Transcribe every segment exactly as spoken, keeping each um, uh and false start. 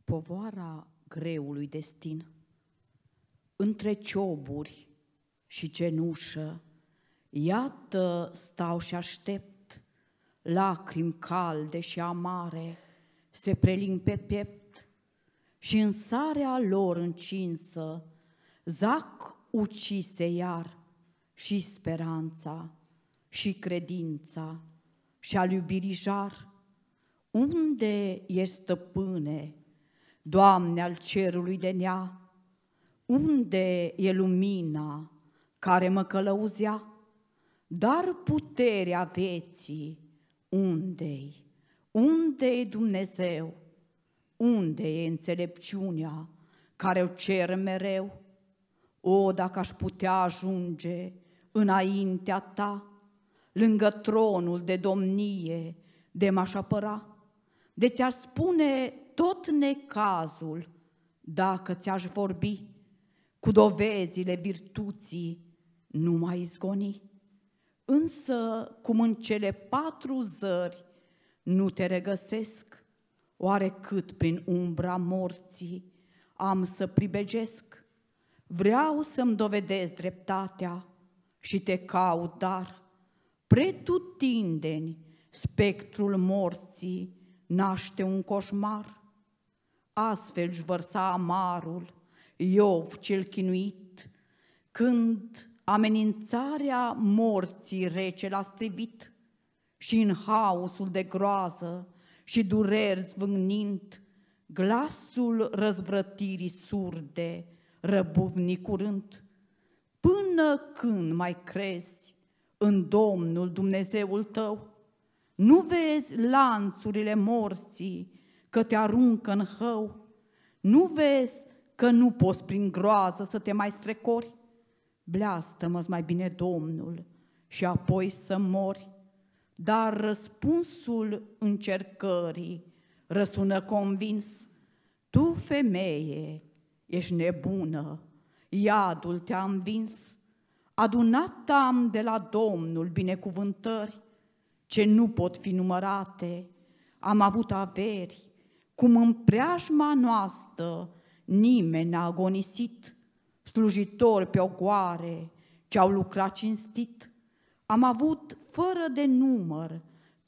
Povoara greului destin. Între cioburi și cenușă, iată stau și aștept, lacrimi calde și amare se preling pe piept, și în sarea lor încinsă zac ucise iar și speranța și credința și al iubirii jar. Unde ești, stăpâne, Doamne al cerului de nea? Unde e lumina care mă călăuzea? Dar puterea vieții, unde-i? Unde-i Dumnezeu? Unde e înțelepciunea care o cer mereu? O, dacă aș putea ajunge înaintea ta, lângă tronul de domnie de m-aș apăra, de ți-aș spune tot necazul, dacă ți-aș vorbi cu dovezile virtuții, nu mai izgoni. Însă, cum în cele patru zări nu te regăsesc, oare cât prin umbra morții am să pribegesc? Vreau să-mi dovedesc dreptatea și te caut, dar pretutindeni spectrul morții naște un coșmar. Astfel își vărsa amarul Iov cel chinuit, când amenințarea morții rece l-a strivit, și în haosul de groază și dureri zvâgnind, glasul răzvrătirii surde răbufni curând. Până când mai crezi în Domnul Dumnezeul tău? Nu vezi lanțurile morții că te aruncă în hău? Nu vezi că nu poți prin groază să te mai strecori? Bleastă-mă-ți mai bine Domnul și apoi să mori. Dar răspunsul încercării răsună convins: tu, femeie, ești nebună, iadul te-a învins. Adunat am de la Domnul binecuvântări ce nu pot fi numărate, am avut averi, cum în preajma noastră nimeni n-a agonisit, slujitori pe ogoare ce-au lucrat cinstit. Am avut fără de număr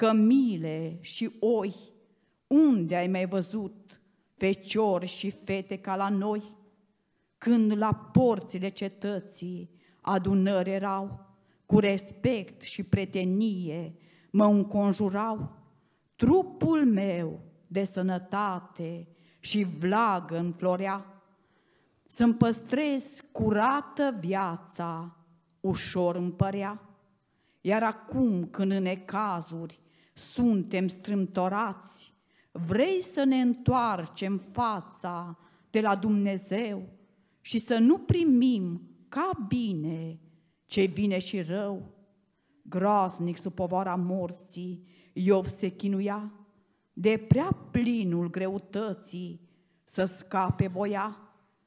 cămile și oi. Unde ai mai văzut feciori și fete ca la noi? Când la porțile cetății adunări erau, cu respect și pretenie mă înconjurau, trupul meu de sănătate și vlagă înflorea. Să-mi păstrez curată viața, ușor îmi părea. Iar acum, când în necazuri suntem strâmtorați, vrei să ne întoarcem fața de la Dumnezeu și să nu primim ca bine ce vine și rău? Groaznic sub povara morții Iov se chinuia, de prea plinul greutății să scape voia.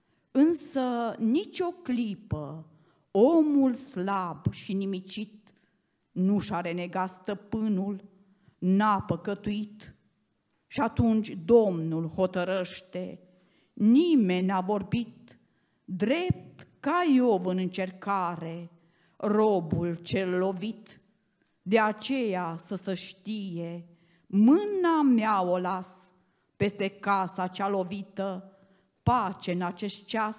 Însă nici o clipă omul slab și nimicit nu și-a renegat stăpânul, n-a păcătuit. Și atunci Domnul hotărăște, nimeni n-a vorbit, drept ca Iov în încercare, robul cel lovit. De aceea să se știe, mâna mea o las peste casa cea lovită, pace în acest ceas,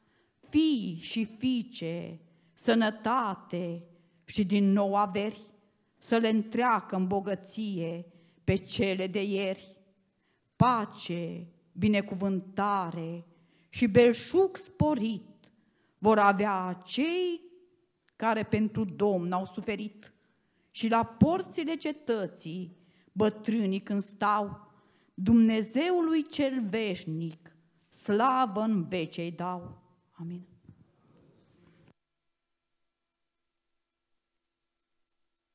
fii și fiice, sănătate și din nou averi, să le întreacă în bogăție pe cele de ieri. Pace, binecuvântare și belșug sporit vor avea cei care pentru Domn au suferit. Și la porțile cetății bătrânii când stau, Dumnezeului cel veșnic slavă în veci îi dau. Amin.